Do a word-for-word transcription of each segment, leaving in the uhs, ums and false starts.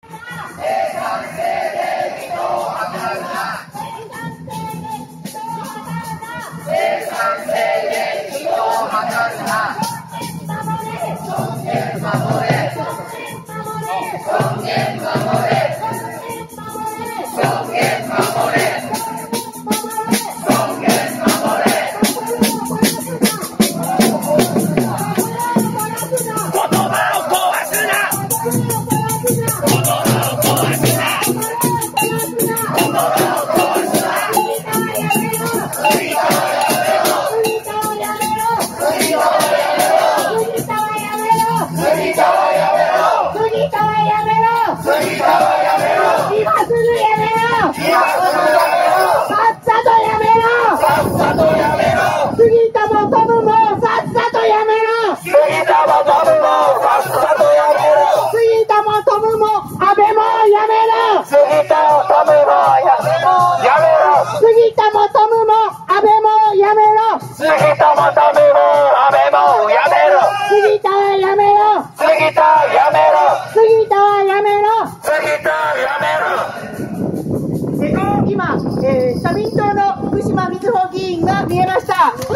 今、えー、社民党の福島みずほ議員が見えました。また今、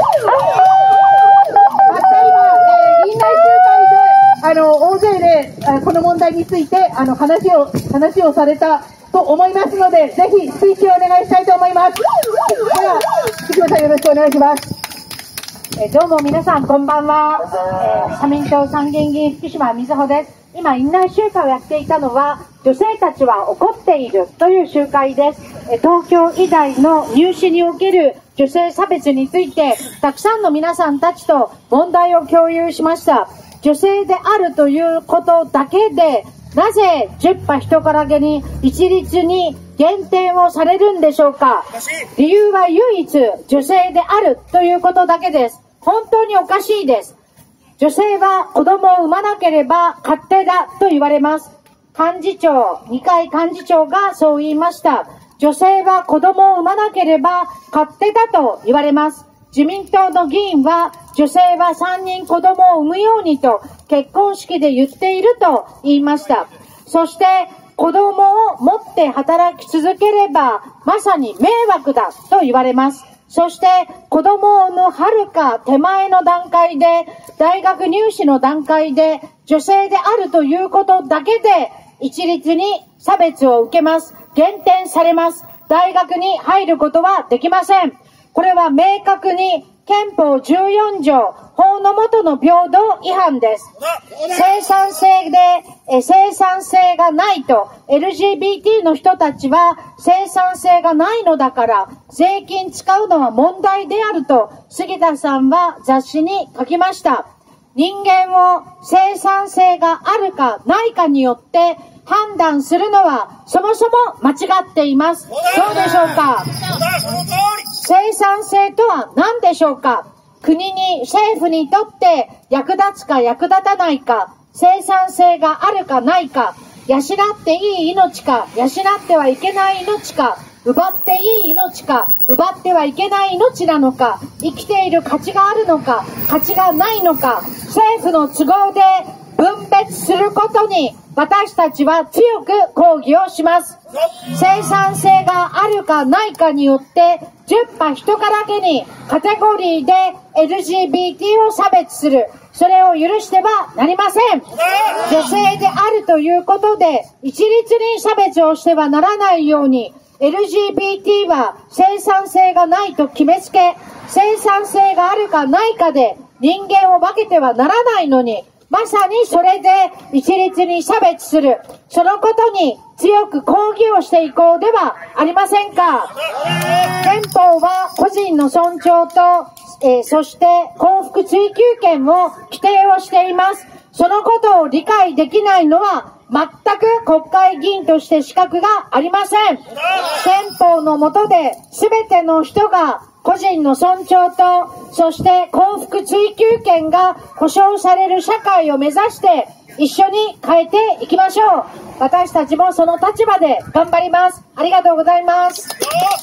えー、議員内集会であの大勢でこの問題についてあの話を話をされたと思いますので、ぜひスピーチをお願いしたいと思います。では、福島さんよろしくお願いします。 えー、どうも皆さんこんばんは。えー、社民党参議院議員福島みずほです。今、院内集会をやっていたのは、女性たちは怒っているという集会です。東京医大の入試における女性差別について、たくさんの皆さんたちと問題を共有しました。女性であるということだけで、なぜじゅっぱ人からげに一律に減点をされるんでしょうか。理由は唯一、女性であるということだけです。本当におかしいです。女性は子供を産まなければ勝手だと言われます。幹事長、二階幹事長がそう言いました。女性は子供を産まなければ勝手だと言われます。自民党の議員は女性はさんにん子供を産むようにと結婚式で言っていると言いました。そして子供を持って働き続ければまさに迷惑だと言われます。そして子供を産む遥か手前の段階で、大学入試の段階で女性であるということだけで一律に差別を受けます。減点されます。大学に入ることはできません。これは明確に憲法じゅうよんじょう法の下の平等違反です。生産性でえ生産性がないと エルジービーティー の人たちは生産性がないのだから税金使うのは問題であると杉田さんは雑誌に書きました。人間を生産性があるかないかによって判断するのはそもそも間違っています。どうでしょうか。生産性とは何でしょうか。国に政府にとって役立つか役立たないか、生産性があるかないか、養っていい命か養ってはいけない命か、奪っていい命か奪ってはいけない命なのか、生きている価値があるのか価値がないのか、政府の都合で分別することに私たちは強く抗議をします。生産性があるかないかによってじゅっぱ人からげにカテゴリーで エルジービーティー を差別する、それを許してはなりません。女性であるということで一律に差別をしてはならないように、 エルジービーティー は生産性がないと決めつけ、生産性があるかないかで人間を分けてはならないのに、まさにそれで一律に差別する、そのことに強く抗議をしていこうではありませんか。憲法は個人の尊重と、えー、そして幸福追求権を規定をしています。そのことを理解できないのは全く国会議員として資格がありません。憲法の下で全ての人が個人の尊重と、そして幸福追求権が保障される社会を目指して一緒に変えていきましょう。私たちもその立場で頑張ります。ありがとうございます。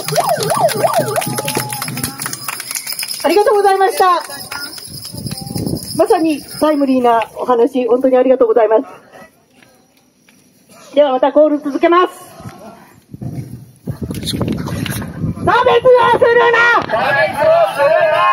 ありがとうございました。まさにタイムリーなお話、本当にありがとうございます。 ではまたコール続けます。差別をするな！差別をするな！